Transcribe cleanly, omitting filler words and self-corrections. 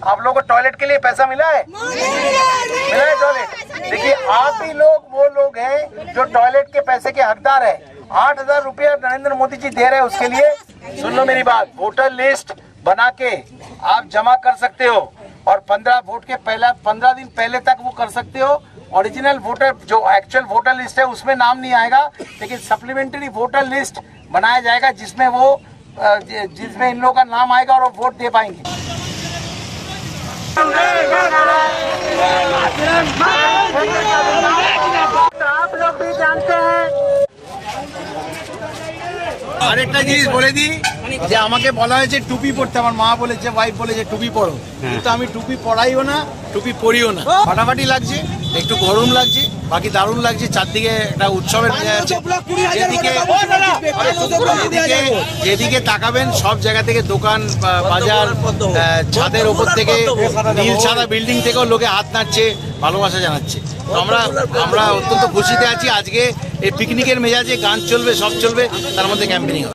आप लोगों को टॉयलेट के लिए पैसा मिला है? मिला है टॉयलेट? देखिए आप ही लोग वो लोग हैं जो टॉयलेट के पैसे के हकदार है। 8,000 रुपया नरेंद्र मोदी जी दे रहे हैं उसके लिए। सुन लो मेरी बात, वोटर लिस्ट बना के आप जमा कर सकते हो और 15 वोट के 15 दिन पहले तक वो कर सकते हो। ओरिजिनल वोटर जो एक्चुअल वोटर लिस्ट है उसमें नाम नहीं आएगा, लेकिन सप्लीमेंट्री वोटर लिस्ट बनाया जाएगा जिसमें इन लोगों का नाम आएगा और वो वोट दे पाएंगे। आप लोग भी जानते हैं আরেকটা জিনিস বলে দিই যে আমাকে বলা হয়েছে টুপি পরতে, আমার মা বলেছে, ওয়াইফ বলেছে টুপি পরো, কিন্তু আমি টুপি পরাইও না, টুপি পরিও না। ফাটাফাটি লাগছে, একটু গরম লাগছে, বাকি দারুণ লাগছে। চারদিকে একটা উৎসবের মেজাজ আছে। যেদিকে তাকাবেন সব জায়গা থেকে দোকান, বাজার, ছাদের ওপর থেকে, নীল সাদা বিল্ডিং থেকেও লোকে হাত নাড়ছে, ভালোবাসা জানাচ্ছে। আমরা অত্যন্ত খুশিতে আছি। আজকে এই পিকনিকের মেজাজে গান চলবে, সব চলবে, তার মধ্যে ক্যাম্পেনিং হবে।